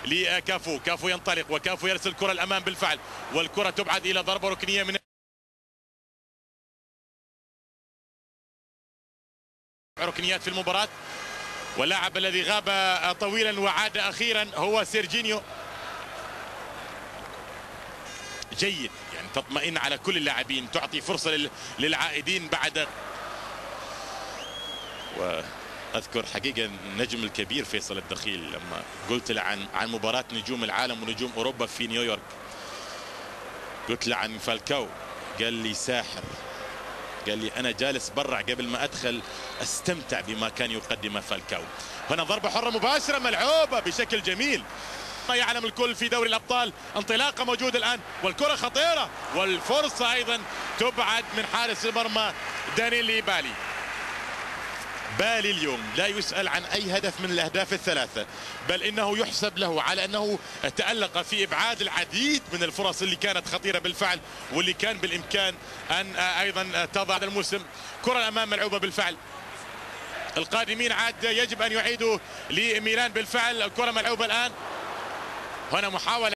لكافو. كافو ينطلق وكافو يرسل الكرة الأمام بالفعل، والكرة تبعد إلى ضربة ركنية من ركنيات في المباراة. واللاعب الذي غاب طويلا وعاد أخيرا هو سيرجينيو. جيد، يعني تطمئن على كل اللاعبين، تعطي فرصة للعائدين بعد. وأذكر حقيقة النجم الكبير فيصل الدخيل لما قلت له عن مباراة نجوم العالم ونجوم أوروبا في نيويورك، قلت له عن فالكاو، قال لي ساحر، قال لي أنا جالس برا قبل ما أدخل أستمتع بما كان يقدمه فالكاو. هنا ضربة حرة مباشرة ملعوبة بشكل جميل. ما يعلم الكل في دوري الأبطال انطلاقة موجودة الآن، والكرة خطيرة، والفرصة أيضا تبعد من حارس المرمى دانيلي بالي. بالي اليوم لا يسأل عن أي هدف من الأهداف الثلاثة، بل إنه يحسب له على أنه تألق في إبعاد العديد من الفرص اللي كانت خطيرة بالفعل، واللي كان بالإمكان أن أيضا تضع الموسم. كرة الأمام ملعوبة بالفعل، القادمين عاد يجب أن يعيدوا لميلان بالفعل. الكرة ملعوبة الآن، هنا محاولة